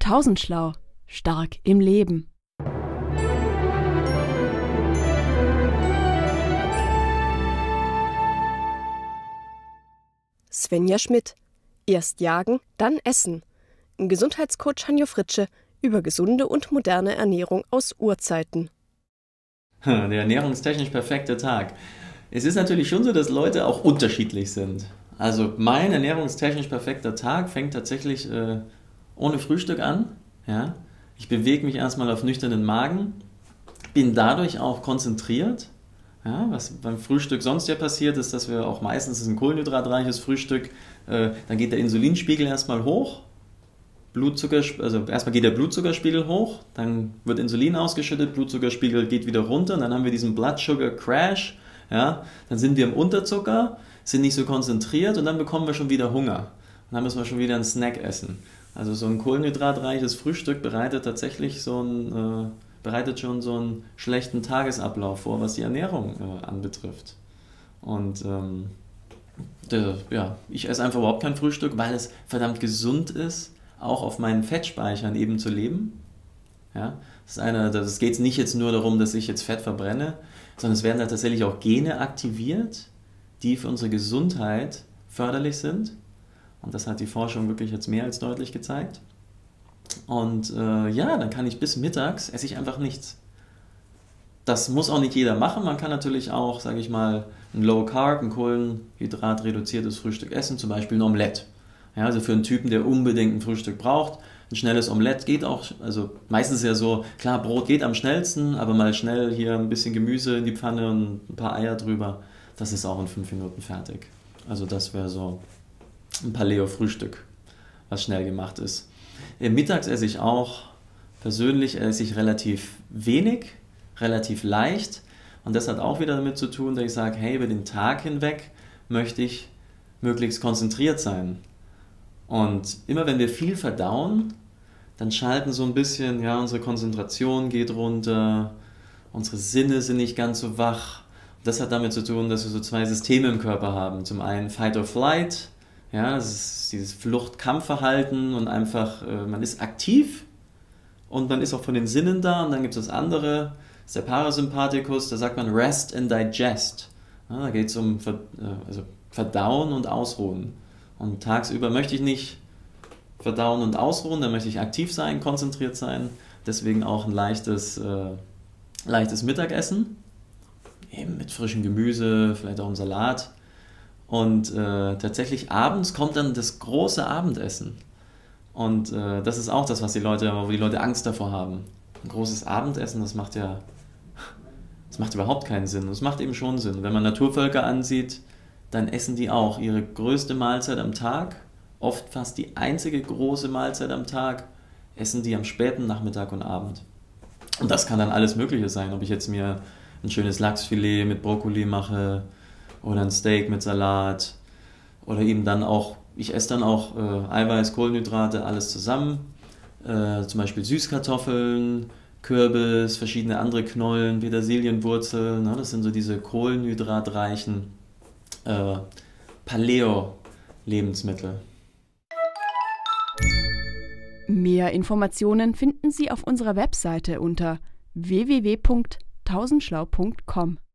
Tausendschlau. Stark im Leben. Svenja Schmidt. Erst jagen, dann essen. Gesundheitscoach Hanjo Fritsche über gesunde und moderne Ernährung aus Urzeiten. Der ernährungstechnisch perfekte Tag. Es ist natürlich schon so, dass Leute auch unterschiedlich sind. Also mein ernährungstechnisch perfekter Tag fängt tatsächlich ohne Frühstück an. Ja? Ich bewege mich erstmal auf nüchternen Magen, bin dadurch auch konzentriert. Ja, was beim Frühstück sonst ja passiert, ist, dass wir auch meistens ein kohlenhydratreiches Frühstück, dann geht der Insulinspiegel erstmal hoch, also erstmal geht der Blutzuckerspiegel hoch, dann wird Insulin ausgeschüttet, Blutzuckerspiegel geht wieder runter und dann haben wir diesen Blood Sugar Crash, ja, dann sind wir im Unterzucker, sind nicht so konzentriert und dann bekommen wir schon wieder Hunger. Und dann müssen wir schon wieder einen Snack essen. Also so ein kohlenhydratreiches Frühstück bereitet tatsächlich schon so einen schlechten Tagesablauf vor, was die Ernährung anbetrifft. Und ich esse einfach überhaupt kein Frühstück, weil es verdammt gesund ist, auch auf meinen Fettspeichern eben zu leben. Ja? Das geht nicht jetzt nur darum, dass ich jetzt Fett verbrenne, sondern es werden da tatsächlich auch Gene aktiviert, die für unsere Gesundheit förderlich sind. Und das hat die Forschung wirklich jetzt mehr als deutlich gezeigt. Und dann kann ich bis mittags esse ich einfach nichts. Das muss auch nicht jeder machen. Man kann natürlich auch, sage ich mal, ein Low Carb, ein kohlenhydratreduziertes Frühstück essen, zum Beispiel ein Omelett. Ja, also für einen Typen, der unbedingt ein Frühstück braucht, ein schnelles Omelett geht auch, also meistens ist ja so, klar, Brot geht am schnellsten, aber mal schnell hier ein bisschen Gemüse in die Pfanne und ein paar Eier drüber, das ist auch in 5 Minuten fertig. Also das wäre so ein Paleo-Frühstück, was schnell gemacht ist. Mittags esse ich auch, persönlich esse ich relativ wenig, relativ leicht. Und das hat auch wieder damit zu tun, dass ich sage, hey, über den Tag hinweg möchte ich möglichst konzentriert sein. Und immer wenn wir viel verdauen, dann schalten so ein bisschen, ja, unsere Konzentration geht runter, unsere Sinne sind nicht ganz so wach. Das hat damit zu tun, dass wir so 2 Systeme im Körper haben. Zum einen Fight or Flight. Ja, das ist dieses Flucht-Kampf-Verhalten und einfach, man ist aktiv und man ist auch von den Sinnen da. Und dann gibt es das andere, das ist der Parasympathikus, da sagt man Rest and Digest. Ja, da geht es um Verdauen und Ausruhen. Und tagsüber möchte ich nicht verdauen und ausruhen, da möchte ich aktiv sein, konzentriert sein. Deswegen auch ein leichtes Mittagessen, eben mit frischem Gemüse, vielleicht auch einem Salat. Und tatsächlich abends kommt dann das große Abendessen. Und das ist auch das, wo die Leute Angst davor haben. Ein großes Abendessen, das macht überhaupt keinen Sinn. Es macht eben schon Sinn. Wenn man Naturvölker ansieht, dann essen die auch ihre größte Mahlzeit am Tag, oft fast die einzige große Mahlzeit am Tag, essen die am späten Nachmittag und Abend. Und das kann dann alles Mögliche sein, ob ich jetzt mir ein schönes Lachsfilet mit Brokkoli mache, oder ein Steak mit Salat oder eben dann auch, ich esse dann auch Eiweiß, Kohlenhydrate, alles zusammen, zum Beispiel Süßkartoffeln, Kürbis, verschiedene andere Knollen, Petersilienwurzeln, ne, das sind so diese kohlenhydratreichen Paleo-Lebensmittel. Mehr Informationen finden Sie auf unserer Webseite unter www.tausendschlau.com.